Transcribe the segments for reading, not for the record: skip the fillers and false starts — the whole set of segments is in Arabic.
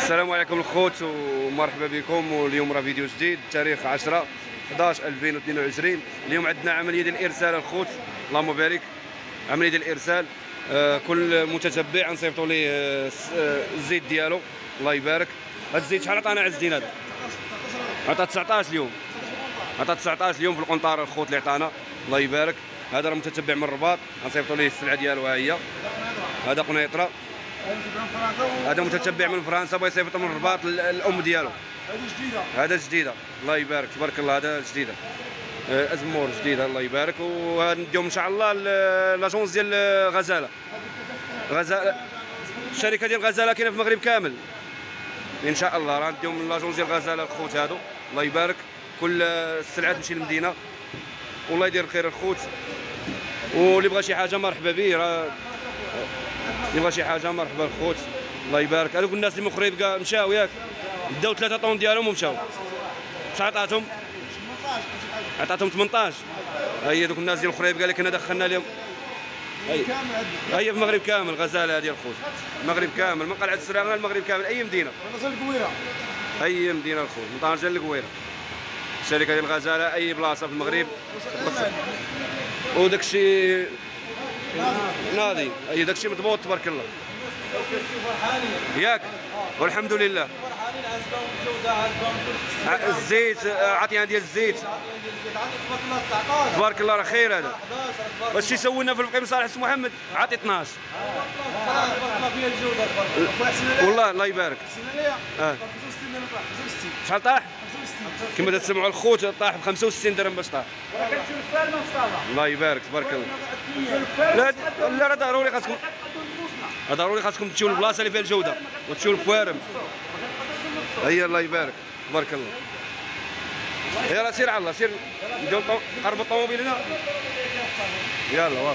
السلام عليكم الخوت ومرحبا بكم. واليوم راه فيديو جديد، تاريخ 10/11/2022. اليوم عندنا عمليه ديال الارسال الخوت، اللهم بارك. عمليه ديال الارسال، كل متتبع نصيفطوا ليه الزيت ديالو، الله يبارك. هذا الزيت شحال عطانا عز الدين؟ هذا عطا 19 اليوم، عطا 19 اليوم في القنطاره الخوت اللي عطانا، الله يبارك. هذا راه متتبع من الرباط، غنصيفطوا ليه السلعه ديالو، ها هي. هذا قنيطره، هذا متتبع من فرنسا، بغا يصيفط من الرباط الام ديالو. هذا جديده، الله يبارك، تبارك الله. هذا جديده، ازمور جديده، الله يبارك. ونديهم ان شاء الله لاجونس ديال غزاله. الشركه ديال غزاله كاينه في المغرب كامل ان شاء الله. راه نديهم لاجونس ديال غزاله الخوت هادو، الله يبارك. كل السلعه تمشي للمدينه، والله يدير الخير الخوت. واللي بغى شي حاجه مرحبا به، راه اللي بغى شي حاجه مرحبا الخوت، الله يبارك. هذوك الناس اللي مخرب كاع مشاو، ياك داو 3 طون ديالهم ومشاو. شحال عطاتهم؟ عطاتهم 18. ها هي دوك الناس ديال الخريب قال لك انا دخلنا لهم. هي في المغرب كامل غزاله هذه الخوت، المغرب كامل، من قلعه السراغنه المغرب كامل، اي مدينه، اي مدينه الخوت، من طنجه للقويره. الشركه ديال غزاله اي بلاصه في المغرب. وداك الشيء ناضي، اي داك الشيء مضبوط تبارك الله، ياك. والحمد لله. الزيت عطينا ديال الزيت، تبارك الله راه خير هذا. واش يسوي لنا في الفقيه صالح سي محمد؟ عطي 12. والله الله يبارك. شحال طاح؟ كما تسمعوا الخوت، طاح ب 65 درهم باش طاح. الله يبارك، تبارك الله. لا راه ضروري خاصكم، ضروري خاصكم تمشيو للبلاصه اللي فيها الجوده وتمشيو للفوارم. هيا الله يبارك، تبارك الله. يلا سير على الله، سير نديو قربوا الطوموبيل هنا. يلا واقف.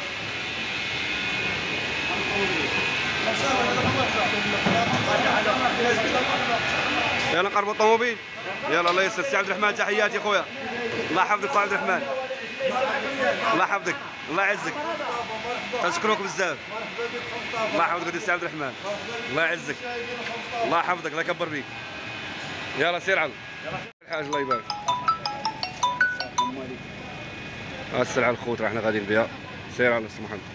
يلا نقربوا الطوموبيل، يلا الله يسر. سي عبد الرحمن تحياتي خويا، الله يحفظك خويا عبد الرحمن، الله يحفظك، الله يعزك، تشكروك بزاف، الله يحفظك سي عبد الرحمن، الله يعزك، الله يحفظك، الله يكبر بيك. يلا سير على الحاج، الله يبارك. ها السلعه الخوت راه حنا غاديين بها، سير على سي محمد.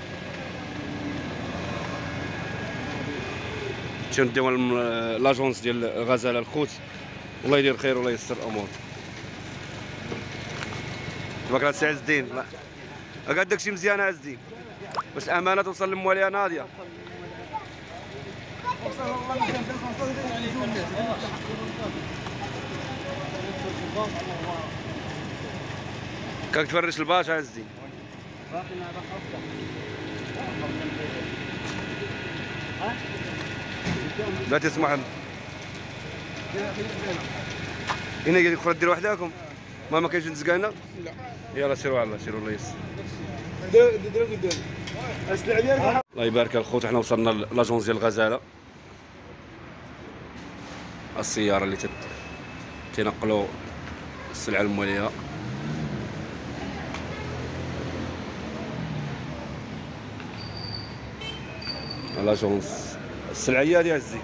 نمشيو نديو لاجونس ديال غزاله الخوت، الله يدير الخير والله ييسر الامور. تبارك الله سي عز الدين، قال داكشي مزيان عز الدين، باش الامانه توصل لمواليها ناضيه. كاك تفرش الباش عز الدين. لا تسمع محمد، هنا قال لك خرج ديروا وحداكم، ما كاينش نزقانا. لا يلا سيروا على الله، سيروا الله يسر. الله يبارك الخوت. حنا وصلنا لاجونس ديال غزاله، السياره اللي تنقلوا السلعه المواليه. لاجونس السلعه هي هذه الزيت.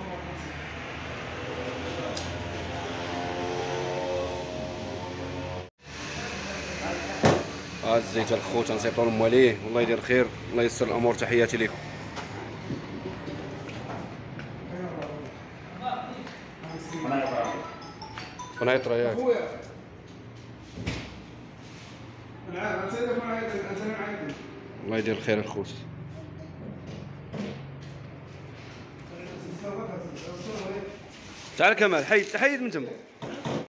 الزيت الخوت غنصيفطوا لهم مواليه، والله يدير الخير، الله ييسر الامور. تحياتي لكم. قنيطره ياك. الله يدير الخير الخوت. تعال كمال، حيد من تما.